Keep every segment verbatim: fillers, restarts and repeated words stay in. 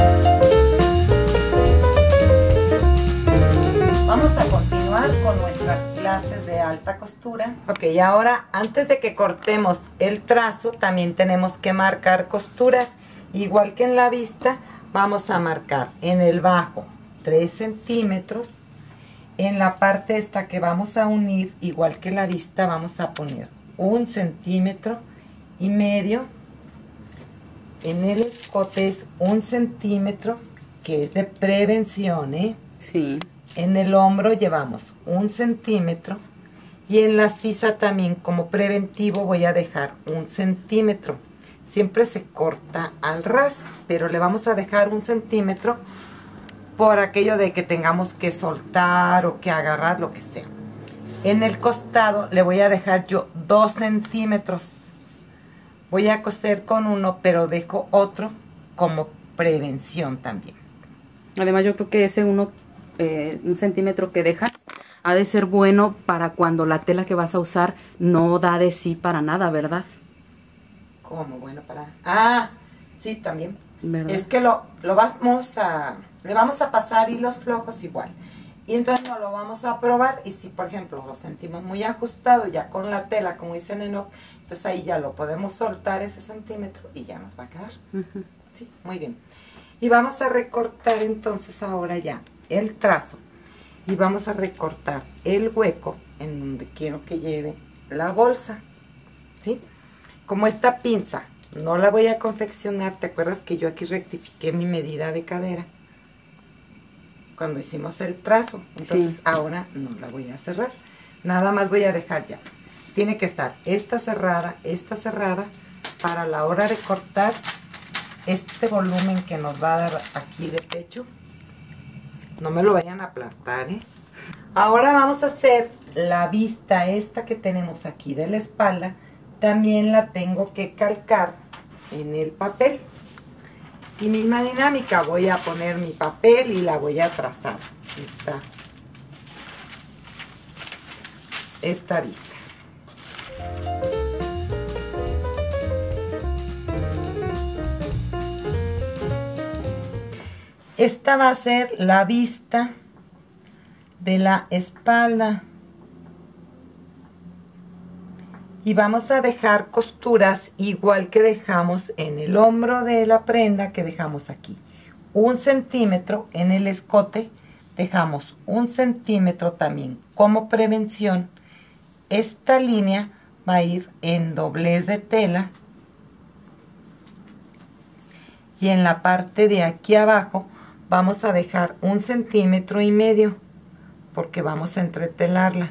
Vamos a continuar con nuestras clases de alta costura. Ok, y ahora antes de que cortemos el trazo, también tenemos que marcar costuras. Igual que en la vista, vamos a marcar en el bajo tres centímetros. En la parte esta que vamos a unir, igual que la vista, vamos a poner un centímetro y medio. En el escote es un centímetro, que es de prevención, ¿eh? Sí. En el hombro llevamos un centímetro. Y en la sisa también, como preventivo, voy a dejar un centímetro. Siempre se corta al ras, pero le vamos a dejar un centímetro por aquello de que tengamos que soltar o que agarrar, lo que sea. En el costado le voy a dejar yo dos centímetros. Voy a coser con uno, pero dejo otro como prevención también. Además, yo creo que ese uno, eh, un centímetro que dejas, ha de ser bueno para cuando la tela que vas a usar no da de sí para nada, ¿verdad? ¿Cómo? Bueno, para... Ah, sí, también. ¿Verdad? Es que lo, lo vamos a... Le vamos a pasar hilos flojos igual. Y entonces no lo vamos a probar. Y si, por ejemplo, lo sentimos muy ajustado ya con la tela, como dice Enoch, entonces ahí ya lo podemos soltar ese centímetro y ya nos va a quedar. Uh-huh. Sí, muy bien. Y vamos a recortar entonces ahora ya el trazo. Y vamos a recortar el hueco en donde quiero que lleve la bolsa. ¿Sí? Como esta pinza no la voy a confeccionar, ¿te acuerdas que yo aquí rectifiqué mi medida de cadera cuando hicimos el trazo? Entonces sí, ahora no la voy a cerrar, nada más voy a dejar ya. Tiene que estar esta cerrada, esta cerrada, para la hora de cortar este volumen que nos va a dar aquí de pecho. No me lo vayan a aplastar, ¿eh? Ahora vamos a hacer la vista esta que tenemos aquí de la espalda. También la tengo que calcar en el papel. Y misma dinámica, voy a poner mi papel y la voy a trazar. Esta, esta vista. Esta va a ser la vista de la espalda. Y vamos a dejar costuras igual que dejamos en el hombro de la prenda, que dejamos aquí un centímetro. En el escote dejamos un centímetro también como prevención. Esta línea va a ir en doblez de tela. Y en la parte de aquí abajo vamos a dejar un centímetro y medio, porque vamos a entretelarla.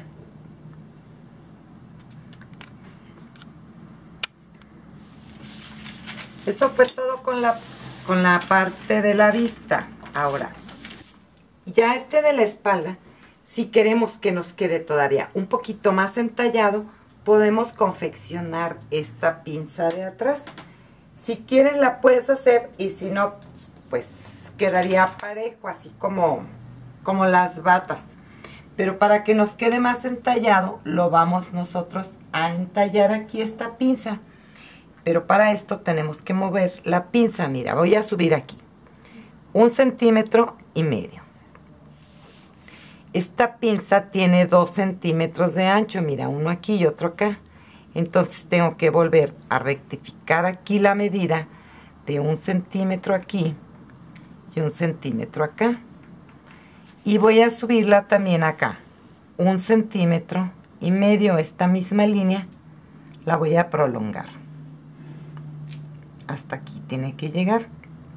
Eso fue todo con la, con la parte de la vista. Ahora, ya este de la espalda, si queremos que nos quede todavía un poquito más entallado, podemos confeccionar esta pinza de atrás. Si quieres la puedes hacer, y si no, pues quedaría parejo, así como, como las batas. Pero para que nos quede más entallado, lo vamos nosotros a entallar aquí esta pinza. Pero para esto tenemos que mover la pinza. Mira, voy a subir aquí un centímetro y medio. Esta pinza tiene dos centímetros de ancho. Mira, uno aquí y otro acá. Entonces tengo que volver a rectificar aquí la medida de un centímetro aquí y un centímetro acá. Y voy a subirla también acá. Un centímetro y medio. Esta misma línea la voy a prolongar. Hasta aquí tiene que llegar.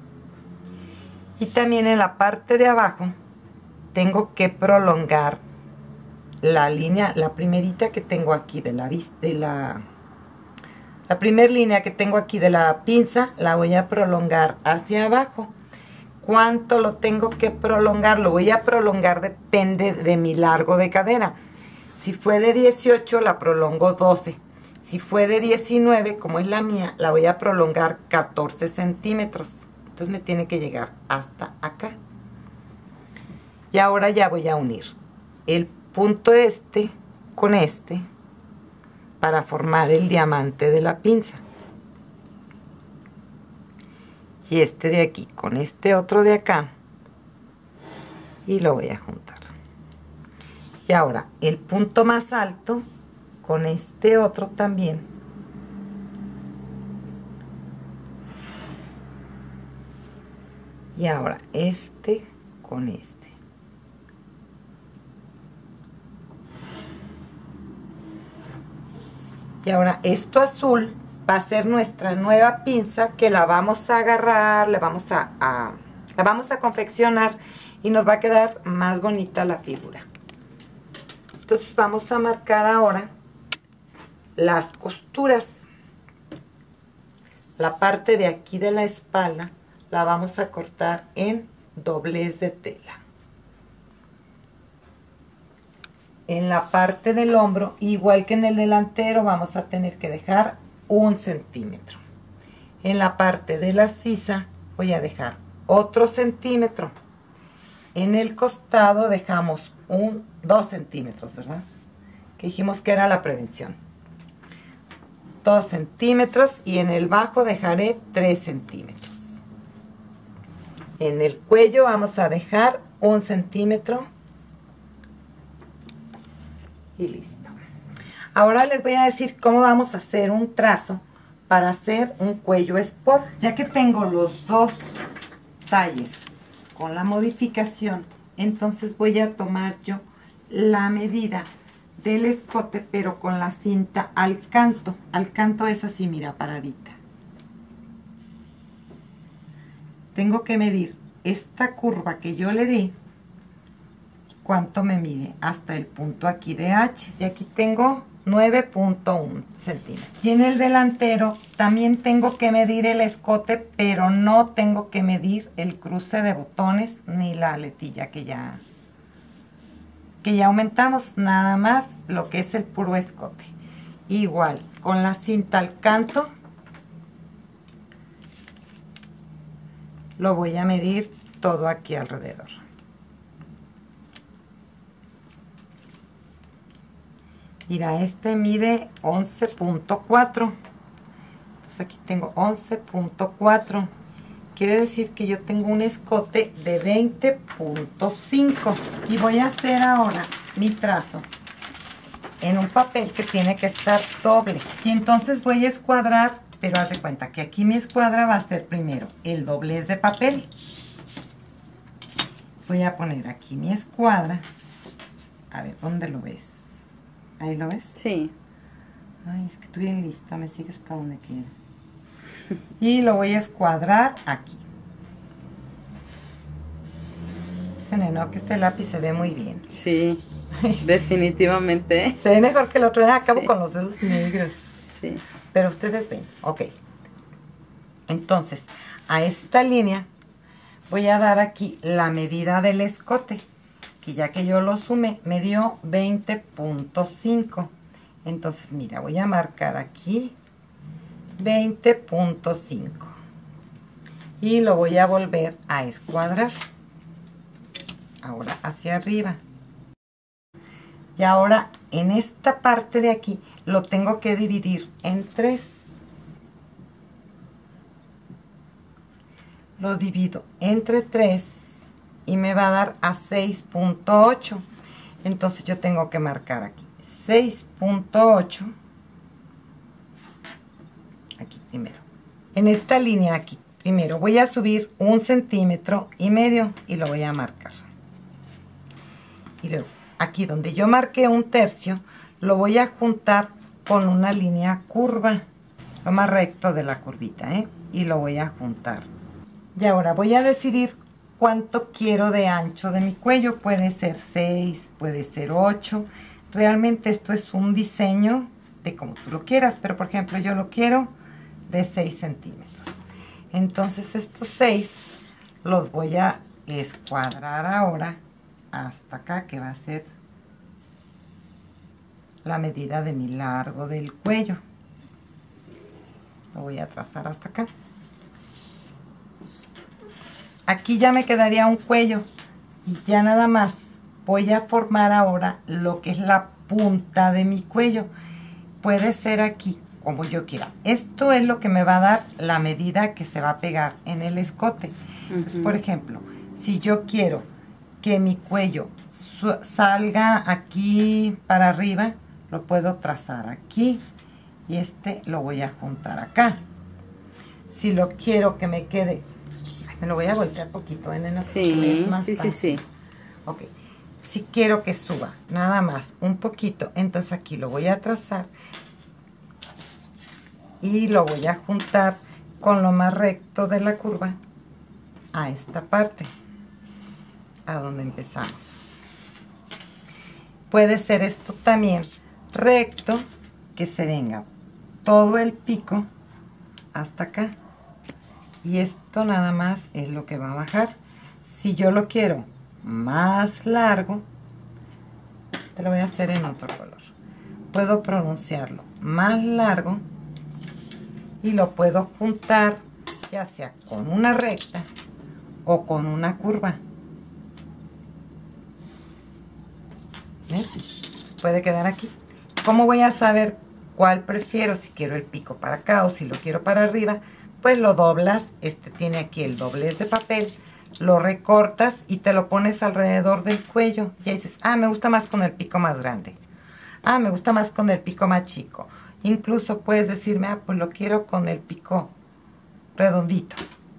Y también en la parte de abajo tengo que prolongar la línea, la primerita que tengo aquí de la vista, de la la primera línea que tengo aquí de la pinza, la voy a prolongar hacia abajo. ¿Cuánto lo tengo que prolongar? Lo voy a prolongar, depende de mi largo de cadera. Si fue de dieciocho, la prolongo doce. Si fue de diecinueve, como es la mía, la voy a prolongar catorce centímetros. Entonces me tiene que llegar hasta acá. Y ahora ya voy a unir el punto este con este para formar el diamante de la pinza. y este de aquí con este otro de acá y lo voy a juntar. Y ahora el punto más alto con este otro también. Y ahora este con este. Y ahora esto azul va a ser nuestra nueva pinza que la vamos a agarrar, le vamos a, a, la vamos a confeccionar y nos va a quedar más bonita la figura. Entonces vamos a marcar ahora las costuras. La parte de aquí de la espalda la vamos a cortar en doblez de tela. En la parte del hombro, igual que en el delantero, vamos a tener que dejar un centímetro. En la parte de la sisa voy a dejar otro centímetro. En el costado dejamos un dos centímetros, ¿verdad? Que dijimos que era la prevención. dos centímetros y en el bajo dejaré tres centímetros. En el cuello vamos a dejar un centímetro. Y listo. Ahora les voy a decir cómo vamos a hacer un trazo para hacer un cuello sport. Ya que tengo los dos talles con la modificación, entonces voy a tomar yo la medida del escote, pero con la cinta al canto. Al canto es así, mira, paradita. Tengo que medir esta curva que yo le di. ¿Cuánto me mide? Hasta el punto aquí de H. Y aquí tengo nueve punto uno centímetros. Y en el delantero también tengo que medir el escote, pero no tengo que medir el cruce de botones ni la aletilla que ya, que ya aumentamos. Nada más lo que es el puro escote. Igual, con la cinta al canto, lo voy a medir todo aquí alrededor. Mira, este mide once punto cuatro. Entonces aquí tengo once punto cuatro. Quiere decir que yo tengo un escote de veinte punto cinco. Y voy a hacer ahora mi trazo en un papel que tiene que estar doble. Y entonces voy a escuadrar, pero haz de cuenta que aquí mi escuadra va a ser primero el doblez de papel. Voy a poner aquí mi escuadra. A ver, ¿dónde lo ves? ¿Ahí lo ves? Sí. Ay, es que estoy bien lista, me sigues para donde quiera. Y lo voy a escuadrar aquí. Dicen, no, que este lápiz se ve muy bien. Sí, definitivamente. Se ve mejor que el otro. Acabo Sí. con los dedos negros. Sí. Pero ustedes ven, ok. Entonces, a esta línea voy a dar aquí la medida del escote. Que ya que yo lo sumé, me dio veinte punto cinco. Entonces, mira, voy a marcar aquí veinte punto cinco. Y lo voy a volver a escuadrar. Ahora hacia arriba. Y ahora en esta parte de aquí lo tengo que dividir en tres. Lo divido entre tres. Y me va a dar a seis punto ocho. Entonces yo tengo que marcar aquí seis punto ocho. Aquí primero. En esta línea aquí primero voy a subir un centímetro y medio y lo voy a marcar. Y luego aquí donde yo marqué un tercio lo voy a juntar con una línea curva. Lo más recto de la curvita, ¿eh? Y lo voy a juntar. Y ahora voy a decidir cuánto quiero de ancho de mi cuello. Puede ser seis, puede ser ocho. Realmente esto es un diseño de como tú lo quieras, pero por ejemplo yo lo quiero de seis centímetros. Entonces estos seis los voy a escuadrar ahora hasta acá, que va a ser la medida de mi largo del cuello. Lo voy a trazar hasta acá. Aquí ya me quedaría un cuello y ya nada más voy a formar ahora lo que es la punta de mi cuello. Puede ser aquí como yo quiera. Esto es lo que me va a dar la medida que se va a pegar en el escote. Uh-huh. Entonces, por ejemplo, si yo quiero que mi cuello salga aquí para arriba, lo puedo trazar aquí y este lo voy a juntar acá. Si lo quiero que me quede, me lo voy a voltear poquito, ¿eh, nena? Sí, más sí, fácil. sí, sí. Ok. Si quiero que suba nada más un poquito, entonces aquí lo voy a trazar y lo voy a juntar con lo más recto de la curva a esta parte, a donde empezamos. Puede ser esto también recto, que se venga todo el pico hasta acá, y esto nada más es lo que va a bajar. Si yo lo quiero más largo, te lo voy a hacer en otro color, puedo pronunciarlo más largo y lo puedo juntar ya sea con una recta o con una curva. ¿Ves? Puede quedar aquí. ¿Cómo voy a saber cuál prefiero? Si quiero el pico para acá o si lo quiero para arriba, pues lo doblas. Este tiene aquí el doblez de papel, lo recortas y te lo pones alrededor del cuello. Ya dices, ah, me gusta más con el pico más grande. Ah, me gusta más con el pico más chico. Incluso puedes decirme, ah, pues lo quiero con el pico redondito.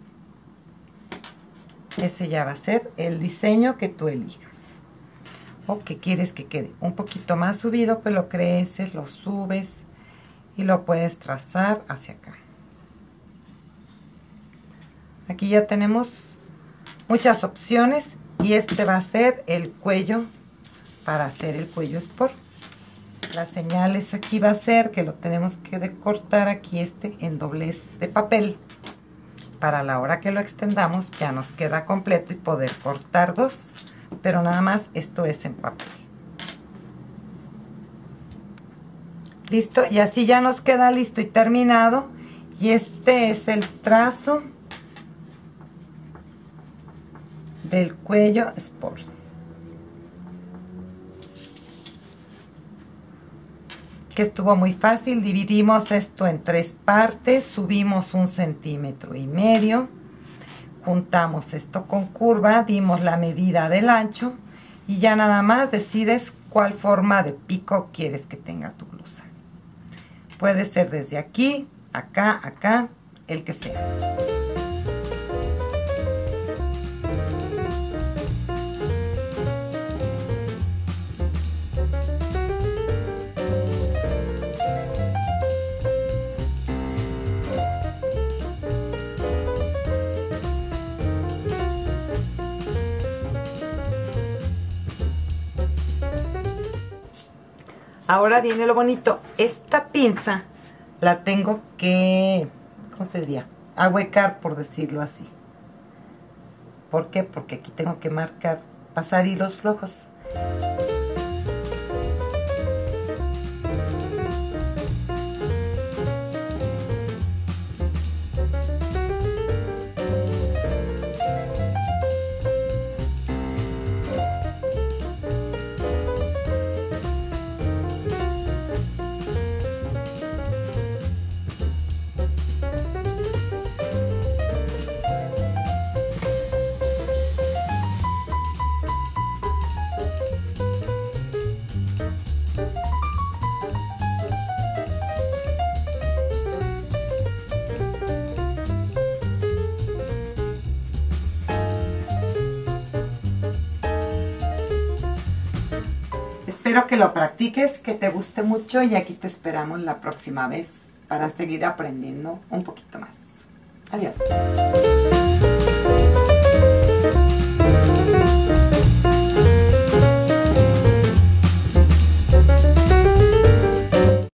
Ese ya va a ser el diseño que tú elijas. O que quieres que quede un poquito más subido, pues lo creces, lo subes y lo puedes trazar hacia acá. Aquí ya tenemos muchas opciones y este va a ser el cuello para hacer el cuello sport. Las señales aquí va a ser que lo tenemos que cortar aquí este en doblez de papel. Para la hora que lo extendamos ya nos queda completo y poder cortar dos. Pero nada más esto es en papel. Listo, y así ya nos queda listo y terminado. Y este es el trazo del cuello sport. Que estuvo muy fácil. Dividimos esto en tres partes, subimos un centímetro y medio, juntamos esto con curva, dimos la medida del ancho y ya nada más decides cuál forma de pico quieres que tenga tu blusa. Puede ser desde aquí, acá, acá, el que sea. Ahora viene lo bonito. Esta pinza la tengo que, ¿cómo se diría? Ahuecar, por decirlo así. ¿Por qué? Porque aquí tengo que marcar, pasar hilos flojos. Espero que lo practiques, que te guste mucho y aquí te esperamos la próxima vez para seguir aprendiendo un poquito más. Adiós.